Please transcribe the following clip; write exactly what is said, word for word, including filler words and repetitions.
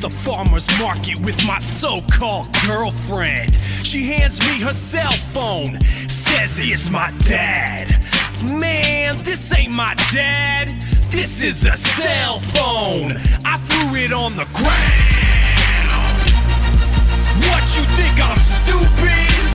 the farmer's market with my so-called girlfriend. She hands me her cell phone, says it's my dad. Man, this ain't my dad. This is a cell phone. I threw it on the ground. What, you think I'm stupid?